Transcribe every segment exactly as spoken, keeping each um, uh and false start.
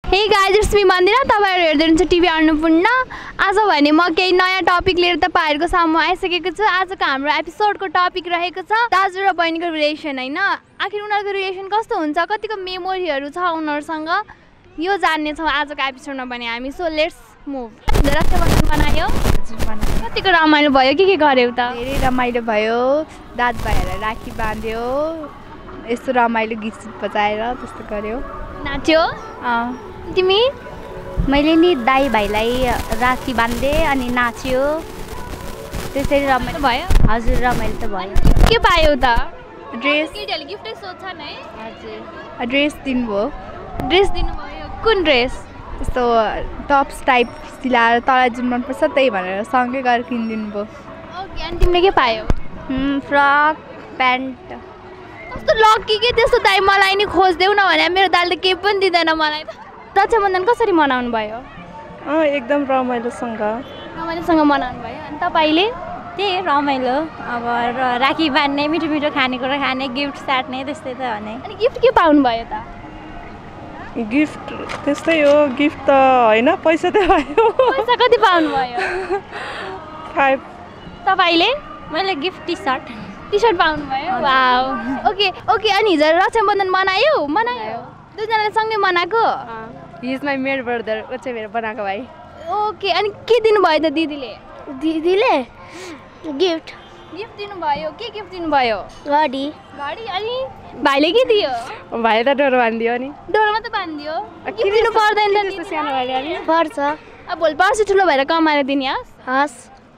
Hey guys it's me Mandira तपाईहरु हेर्दै हुनुहुन्छ टिभी अन्नपूर्ण। आज भने म केही नयाँ टपिक लिएर तपाईहरुको सामु आइसकेको छु। आजको हाम्रो एपिसोडको टपिक रहेको छ दाजु र बहिनीको रिलेसन हैन। आखिर उनीहरुको रिलेसन कस्तो हुन्छ, कतिको मेमोरीहरु छ उनीहरुसँग, यो जान्ने छौं आजको एपिसोडमा भने हामी। So let's move. रक्षाबन्धन मनायो? हजुर मनायो। कतिको रमाइलो भयो, के के गर्यौ त? धेरै रमाइलो भयो। दाजुभाइहरुलाई राखी बाँध्यो, यस्तो रमाइलो गीत बजाएर त्यस्तो गर्यो। नाच्यो? अ तिमी? मैले नि दाइ भाइलाई राखी बाँधे अनि नाच्यो, त्यसरी रमाइलो भयो। हजुर रमाइलो त भयो। के पायौ त? ड्रेस। केटीहरुले गिफ्टै सोध्छन् है। हजुर ड्रेस दिनुभयो। ड्रेस दिनुभयो? कुन ड्रेस? यस्तो टप्स टाइप सिलाएर तँलाई जुन मनपर्छ त्यही भनेर सँगै गरेर किनिदिनु भयो। ओके, अनि तिमीले के पायौ? Frock pant. कस्तो लकी के त्यस्तो दाइ मलाई नि खोज्देऊ न भने मेरो दाइले त केही पनि दिँदैन मलाई त। रक्षाबन्धन कसरी मनाउनु भयो? अँ एकदम रमाइलोसँग रमाइलोसँग मनाउनु भयो। अनि तपाईँले? त्यही रमाइलो, अब राखी बाँध्ने, मिठो मिठो खानेकुरा खाने, गिफ्ट साट्ने, त्यस्तै त हो नि। अनि गिफ्ट के पाउनु भयो त? गिफ्ट त्यस्तै हो, गिफ्ट त होइन, पैसा त भयो। पैसा कति पाउनु भयो? फाइभ। तपाईँले? मैले gift T shirt T shirt पाउनु भयो। वाउ। ओके ओके, अनि हिजो रक्षाबन्धन मनायो? मनायो। दुईजनाले सँगै मनाएको? He is my made brother, ऊ चाहिँ मेरो बनाएको भाइ। ओके, अनि के दिनुभयो त दिदीले? दिदीले गिफ्ट गिफ्ट दिनुभयो? के गिफ्ट दिनुभयो? घडी। घडी। अनि भाइले के दियो? भाइ त डोरो बाँधिदियो नि। डोरो मात्रै बाँधिदियो? गिफ्ट दिनु पर्दैन त? त्यस्तो सानो भाइले अनि पर्छ। अब भोलि पर्सि ठुलो भएर कमाएर दिने हस्? हस्।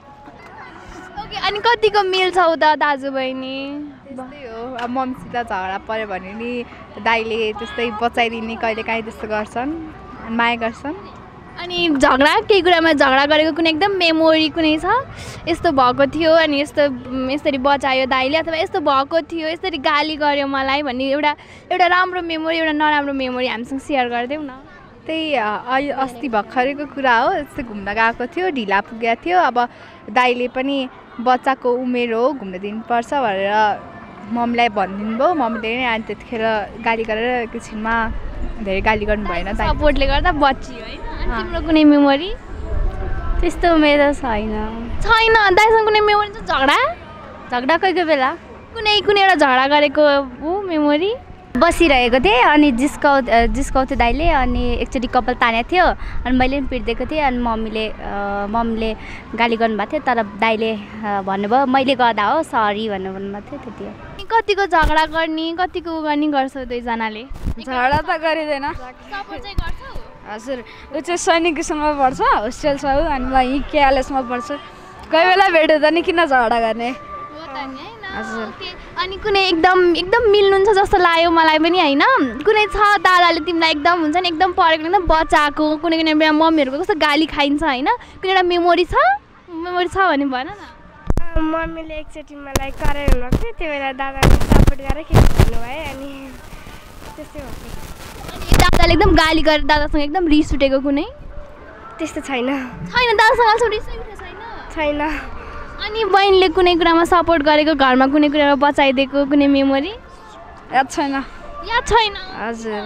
ओके, अनि कतिको मिल्छौ त दाजु बहिनी? त्यस्तै हो। अब मम्मीसित झगडा पऱ्यो भने नि दाइले त्यस्तै बचाइदिने, कहिले काहीँ त्यस्तो गर्छन्, माया गर्छन्। अनि झगडा केही कुरामा झगडा गरेको कुनै एकदम मेमोरी कुनै छ? यस्तो भएको थियो अनि यस्तो यसरी बचायो दाइले, अथवा यस्तो भएको थियो यसरी गाली गर्यो मलाई भन्ने एउटा एउटा राम्रो मेमोरी, एउटा नराम्रो मेमोरी हामीसँग सेयर गरिदेऊ न। त्यही अहिले अस्ति भर्खरैको कुरा हो। यस्तो घुम्न गएको थियो, ढिला पुगेको थियो। अब दाइले पनि बच्चाको उमेर हो, घुम्न दिनुपर्छ भनेर मम्मीलाई भनिदिनु भयो। मम्मीले नै अनि त्यतिखेर गाली गरेर एकछिनमा धेरै गाली गर्नु भएन। सपोर्टले गर्दा बचियो होइन। अनि तिम्रो कुनै मेमोरी? त्यस्तो मेरो छैन। छैन? दाइसँग कुनै मेमोरी छ? झगडा? झगडा कोही कोही बेला कुनै कुनै एउटा झगडा गरेको ऊ मेमोरी? बसिरहेको थिएँ अनि जिस्काउ जिस्काउँथ्यो दाइले, अनि एकचोटि कपाल तानेको थियो अनि मैले पनि पिट्दिएको थिएँ। अनि मम्मीले मम्मीले गाली गर्नुभएको थियो, तर दाइले भन्नुभयो मैले गर्दा हो सरी भन्नु भन्नुभएको थियो। त्यति हो। कतिको झगडा गर्ने, कतिको उ गर्ने गर्छ दुईजनाले? झगडा त गरिँदैन। सपोर्ट चाहिँ गर्छौ? हजुर, ऊ चाहिँ सैनिकसँग पढ्छ, होस्टेल छ ऊ, अनि म यहीँ केआरएसमा पढ्छु। कोही बेला भेट्यो त नि किन झगडा गर्ने। हो त नि हैन। हजुर। अनि कुनै एकदम एकदम मिल्नुहुन्छ जस्तो लाग्यो मलाई पनि हैन? कुनै छ दादाले तिमीलाई एकदम हुन्छ नि एकदम परेको एकदम बचाएको, कुनै कुनै बेला मम्मीहरूको कस्तो गाली खाइन्छ हैन? कुनै एउटा मेमोरी छ? मेमोरी छ भने भन न। मम्मीले एकचोटि मलाई कराइ हुनुभएको थियो, त्यो बेला दादाले सपोर्ट गरेर खेल्नु भयो अनि त्यस्तै भएको। अनि दादाले एकदम गाली गरेर दादासँग एकदम रिस उठेको कुनै? त्यस्तो छैन। छैन? दादासँग अहिलेसम्म रिस उठेको छैन? छैन। अनि बहिनीले कुनै कुरामा सपोर्ट गरेको, घरमा कुनै कुरामा बचाइदिएको कुनै मेमोरी? याद छैन। याद छैन? हजुर।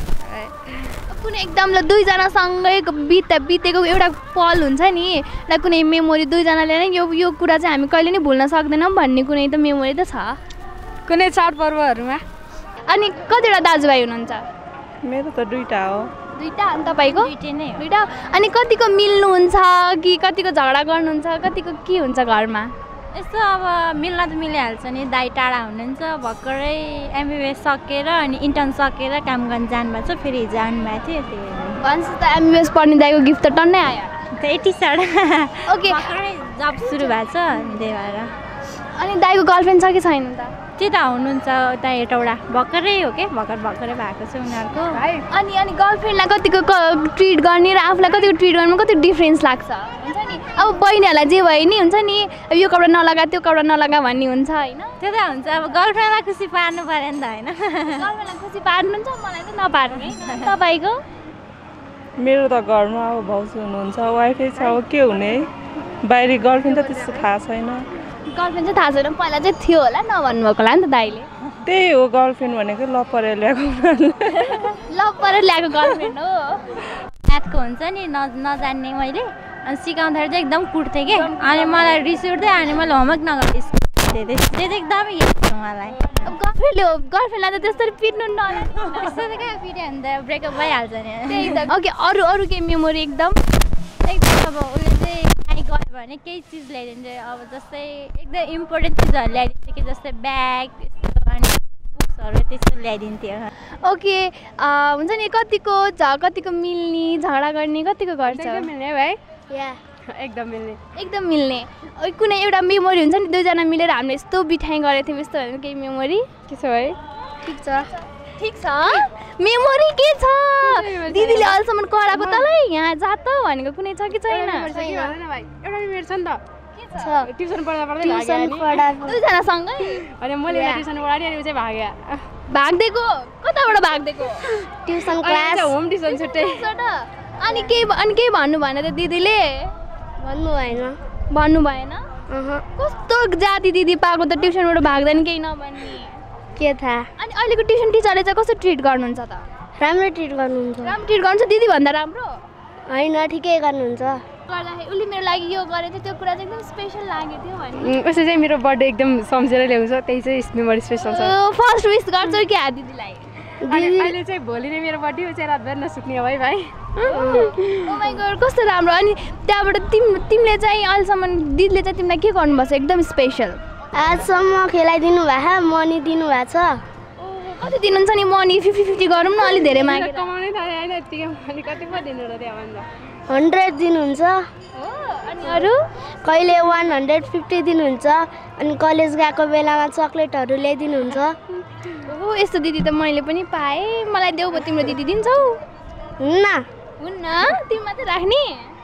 कुनै एकदम ल दुईजनासँगै बित बितेको एउटा पल हुन्छ नि, र कुनै मेमोरी दुईजनाले नै यो यो कुरा चाहिँ हामी कहिले नि भुल्न सक्दैनौँ भन्ने कुनै त मेमोरी त छ? कुनै चाडपर्वहरूमा। अनि कतिवटा दाजुभाइ हुनुहुन्छ? मेरो त दुईटा हो। दुईटा? अनि तपाईँको? दुईटै नै हो। दुईटा? अनि कतिको मिल्नुहुन्छ कि कतिको झगडा गर्नुहुन्छ, कतिको के हुन्छ घरमा? यस्तो अब मिल्न त मिलिहाल्छ नि। दाइ टाढा हुनुहुन्छ, भर्खरै एमबिबिएस सकेर अनि इन्टर्न सकेर काम गर्न जानुभएको छ, फेरि हिजो आउनुभएको थियो। त्यही भन्छ त एमबिबिएस पढ्ने दाइको गिफ्ट त टन्नै आयो। त्यही टी सर्ट। ओके, भर्खरै जब सुरु भएको छ त्यही भएर। अनि दाइको गर्लफ्रेन्ड छ कि छैन त? त्यही त हुनुहुन्छ उता एउटा भर्खरै हो के, भर्खर भर्खरै भएको छ उनीहरूको। अनि अनि गर्लफ्रेन्डलाई कतिको ट्रिट गर्ने र आफूलाई कतिको ट्रिट गर्नुमा कति डिफ्रेन्स लाग्छ हुन्छ नि? अब बहिनीहरूलाई जे भयो नि हुन्छ नि, यो कपडा नलगा त्यो कपडा नलगा भन्ने हुन्छ होइन? त्यो त हुन्छ, अब गर्लफ्रेन्डलाई खुसी पार्नु पऱ्यो नि त होइन? गर्लफ्रेन्डलाई खुसी पार्नुहुन्छ, मलाई चाहिँ नपार्ने। तपाईँको? मेरो त घरमा अब भाउजू हुनुहुन्छ, वाइफै छ, अब के हुने, बाहिरी गर्लफ्रेन्ड त त्यस्तो थाहा छैन। गर्लफ्रेन्ड चाहिँ थाहा छैन, पहिला चाहिँ थियो होला नभन्नुभएको होला नि त दाइले। त्यही हो गर्लफ्रेन्ड भनेको लभ परेर ल्याएको लभ परेर ल्याएको गर्लफ्रेन्ड हो। म्याथको हुन्छ नि न नजान्ने मैले अनि सिकाउँदाखेरि चाहिँ एकदम कुट्थेँ कि अनि मलाई रिस उठ्थ्यो अनि मैले होमवर्क नगर्दै स्कुल त्यो चाहिँ एकदमै हेर्छु मलाई। गर्लफ्रेन्डले हो गर्लफ्रेन्डलाई त त्यसरी पिट्नु नला त्यस्तो त कहाँ पिट्यो भने त ब्रेकअप भइहाल्छ नि। त्यही त। ओके अरू अरू केही मेमोरी एकदम एकदम अब उसले चाहिँ काहीँ गयो भने केही चिज ल्याइदिन्छ अब जस्तै एकदम इम्पोर्टेन्ट चिजहरू ल्याइदिन्छ कि जस्तै ब्याग यस्तो अनि बुक्सहरू त्यस्तो ल्याइदिन्थ्यो। ओके हुन्छ नि कतिको झ कतिको मिल्ने झगडा गर्ने कतिको गर्छ मिल्ने भाइ या एकदम मिल्ने एकदम मिल्ने। कुनै एउटा मेमोरी हुन्छ नि दुईजना मिलेर हामीले यस्तो बिठाइ गरेको थियौँ यस्तो भनेर केही मेमोरी के छ भाइ? ठिक छ ठिक छ मेमोरी के छ दिदीले अहिलेसम्म कराएको तँलाई यहाँ जा त भनेको कुनै छ कि छैन? एउटा मिनेट छ नि त छ ट्युसन पढ्दा पढ्दै ट्युसन भाग्यो पढाएको दुईजनासँगै अनि मैले ट्युसन पढाएँ अनि ऊ चाहिँ भाग्यो भाग्दिएको कताबाट भाग्दिएको ट्युसन क्लास होम ट्युसन छुट्टै अनि केही अनि केही भन्नु भएन त दिदीले? भन्नु भएन भन्नु भएन? अह कस्तो जाति दिदी पाएको त ट्युसनबाट भाग्दैन केही नभन्ने के थाहा। अनि अहिलेको ट्युसन टिचरले चाहिँ कस्तो ट्रिट गर्नुहुन्छ त? राम्रो ट्रिट गर्नुहुन्छ राम्रो ट्रिट गर्नुहुन्छ दिदी भन्दा राम्रो होइन ठिकै गर्नुहुन्छ। गर्दाखेरि उसले मेरो लागि यो गरेको थियो त्यो कुरा चाहिँ एकदम स्पेसल लागेको थियो भने उसले चाहिँ मेरो बर्थडे एकदम सम्झेर ल्याउँछ त्यही चाहिँ मेमोरी स्पेसल छ। फर्स्ट विस गर्छु क्या दिदीलाई? अनि अहिले चाहिँ भोलि नै मेरो बर्थडे हो चाहिँ रातभर नसुत्ने हो है भाइ। ओ माइ गॉड कस्तो राम्रो। अनि त्यहाँबाट तिम तिमीले चाहिँ अहिलेसम्म दिदीले चाहिँ तिमीलाई के गर्नुपर्छ एकदम स्पेसल? आजसम्म खेलाइदिनु भएको छ मनी दिनुभएको छ। कति दिनुहुन्छ नि मनी फिफ्टी फिफ्टी गरौँ न अलिक धेरै मागेर कमाउनै थाले होइन यतिकै मनी कति पो दिनु र त्यहाँ भन्दा हन्ड्रेड दिनुहुन्छ अनि अरू कहिले वान हन्ड्रेड फिफ्टी दिनुहुन्छ अनि कलेज गएको बेलामा चक्लेटहरू ल्याइदिनुहुन्छ। ओ यस्तो दिदी त मैले पनि पाएँ मलाई देऊ भयो तिम्रो दिदी दिन्छौ? हुन्न हुन्न तिमी मात्रै राख्ने?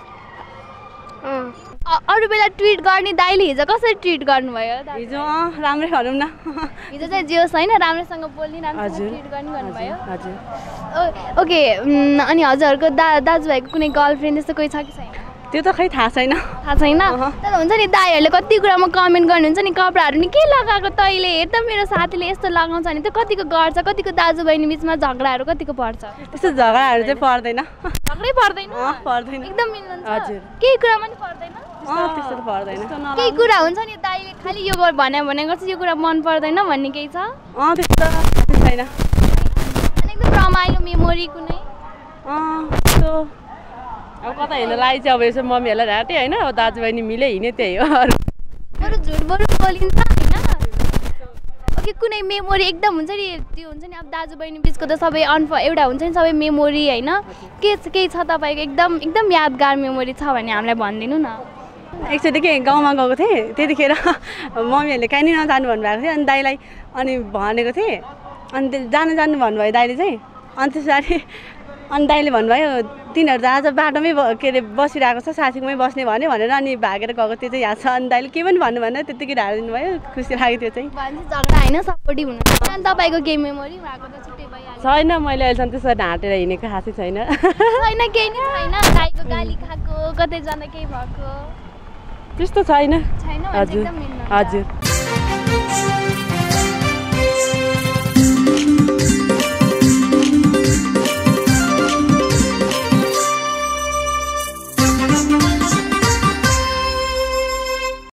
अरू बेला ट्रिट गर्ने दाइले हिजो कसरी ट्रिट गर्नुभयो? हिजो राम्रै भनौँ न हिजो चाहिँ जे होस् होइन राम्रोसँग बोल्ने राम्रोसँग ट्रिट गर्ने गर्नुभयो। हजुर ओके अनि हजुरहरूको दा दाजुभाइको कुनै गर्लफ्रेन्ड त्यस्तो कोही छ कि छैन? त्यो त खै थाहा छैन थाहा छैन तर हुन्छ नि दाइहरूले कति कुरामा कमेन्ट गर्नुहुन्छ नि कपडाहरू नि के लगाएको तैँले हेर त मेरो साथीले यस्तो लगाउँछ भने त्यो कतिको गर्छ कतिको दाजुबहिनी बिचमा झगडाहरू कतिको पर्छ? त्यस्तो झगडाहरू चाहिँ पर्दैन झगडै पर्दैन पर्दैन एकदम मिल्नुहुन्छ हजुर केही कुरामा नि पर्दैन त्यस्तो त पर्दैन केही कुरा हुन्छ नि दाइले खालि यो गर भने भने गर्छ यो कुरा मन पर्दैन भन्ने केही छ? अँ त्यस्तो छैन। अनि एकदम रमाइलो मेमोरी कुनै त्यस्तो अब कता हिँड्न लागि चाहिँ अब यसो मम्मीहरूलाई ढाँटेँ होइन अब दाजुबहिनी मिले हिँडे त्यही हो अरू बरु झुट बरु बोलिन्छ होइन? ओके कुनै मेमोरी एकदम हुन्छ नि त्यो हुन्छ नि अब दाजुबहिनी बिचको त सबै अनफ एउटा हुन्छ नि सबै मेमोरी होइन के केही छ तपाईँको एकदम एकदम यादगार मेमोरी छ भने हामीलाई भनिदिनु न। एकचोटि के गाउँमा गएको थिएँ त्यतिखेर मम्मीहरूले कहीँ नै नजानु भन्नुभएको थियो अनि दाइलाई अनि भनेको थिएँ अनि जानु जानु भन्नुभयो दाइले चाहिँ अनि त्यस पछाडि अनि दाइले भन्नुभयो तिनीहरू त आज बाटोमै के अरे बसिरहेको छ साथीकोमै बस्ने भन्यो भनेर अनि भागेर गएको त्यो चाहिँ याद छ। अनि दाइले के पनि भन्नु भएन त्यत्तिकै ढालिदिनु भयो खुसी लाग्यो त्यो चाहिँ। भन्छ झगडा होइन सपोर्टिभ हुनु अनि तपाईँको केही मेमोरी उहाँको त छुट्टै भइहाल्छ? छैन मैले अहिलेसम्म त्यसरी ढाँटेर हिँडेको खासै छैन छैन केही नै छैन दाइको गाली खाएको कतै जाँदा केही भएको त्यस्तो छैन छैन हजुर एकदम मिल्नुहुन्छ। हजुर